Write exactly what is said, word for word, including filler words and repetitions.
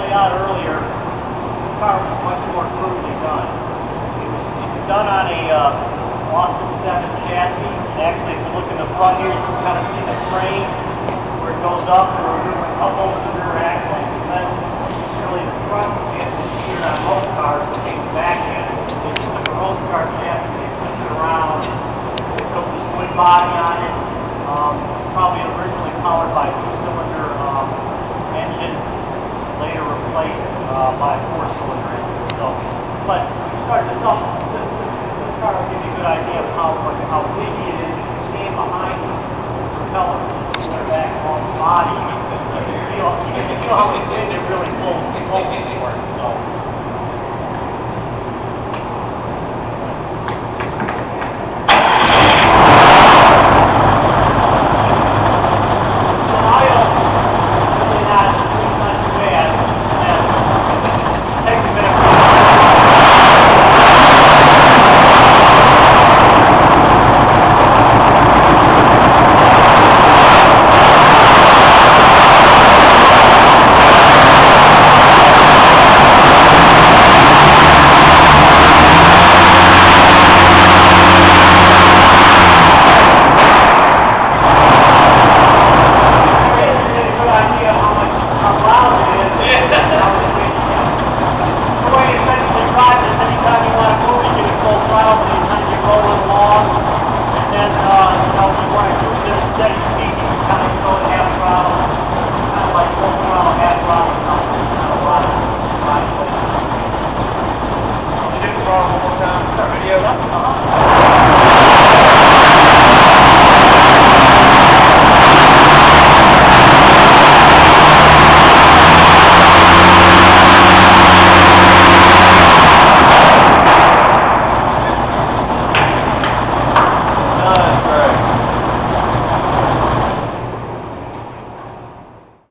pointed out earlier, the car was much more crudely done. It was, it was done on a uh, Austin seven chassis. And actually, if you look in the front here, you can kind of see the frame where it goes up, where it up over the rear axle. And really, the front is steered on most cars, but the back end. They took a road car chassis, they flipped it around, they put this wood body on it. Um, probably originally powered by a two-cylinder um, engine, later replaced uh, by a four-cylinder engine. So, but you start this up, this, this, this car will give you a good idea of how like, how windy it is. You see it behind the propeller, the back along the body. You can feel, you can feel how much wind it really blows.